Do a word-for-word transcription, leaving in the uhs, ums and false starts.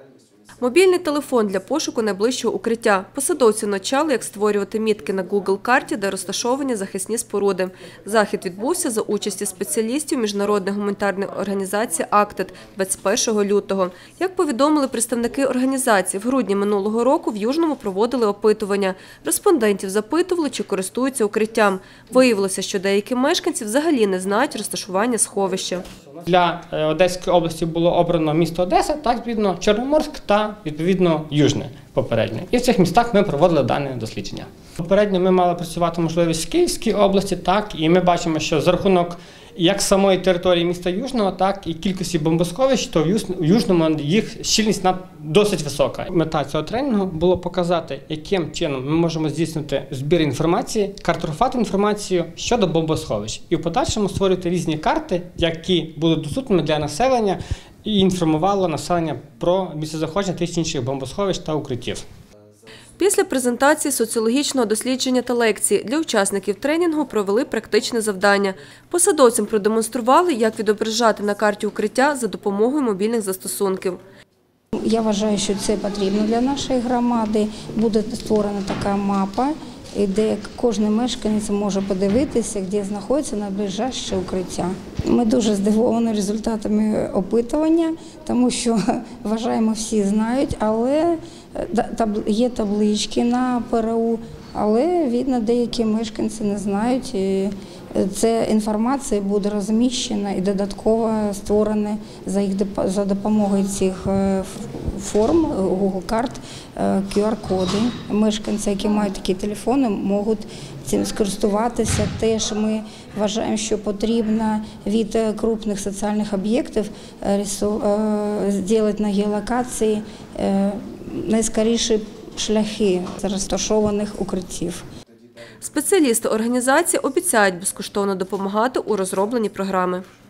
Мобільний телефон для пошуку найближчого укриття. Посадовці навчали, як створювати мітки на Google-карті, де розташовані захисні споруди. Захід відбувся за участі спеціалістів Міжнародної гуманітарної організації «Актед» двадцять першого лютого. Як повідомили представники організації, в грудні минулого року в Южному проводили опитування. Респондентів запитували, чи користуються укриттям. Виявилося, що деякі мешканці взагалі не знають розташування сховища. Для Одеської області було обрано місто Одеса, так, відповідно, Чорноморськ та, відповідно, Южне попередньо. І в цих містах ми проводили дане дослідження. Попередньо ми мали працювати можливість в Київській області, так, і ми бачимо, що за рахунок як самої території міста Южного, так і кількості бомбосховищ, то в Южному їх щільність досить висока. Мета цього тренінгу було показати, яким чином ми можемо здійснити збір інформації, картографувати інформацію щодо бомбосховищ. І в подальшому створювати різні карти, які будуть доступними для населення і інформували населення про місцезнаходження тих чи інших бомбосховищ та укриттів. Після презентації соціологічного дослідження та лекції для учасників тренінгу провели практичне завдання. Посадовцям продемонстрували, як відображати на карті укриття за допомогою мобільних застосунків. Я вважаю, що це потрібно для нашої громади. Буде створена така мапа, де кожен мешканець може подивитися, де знаходиться найближче укриття. Ми дуже здивовані результатами опитування, тому що, вважаємо, всі знають, але є таблички на ПРУ, але, видно, деякі мешканці не знають. Ця інформація буде розміщена і додатково створена за, їх, за допомогою цих форм, Google карт, кю ар-коди. Мешканці, які мають такі телефони, можуть цим скористуватися. Теж ми вважаємо, що потрібно від крупних соціальних об'єктів зробити на геолокації найскоріші шляхи розташованих укриттів. Спеціалісти організації обіцяють безкоштовно допомагати у розробленні програми.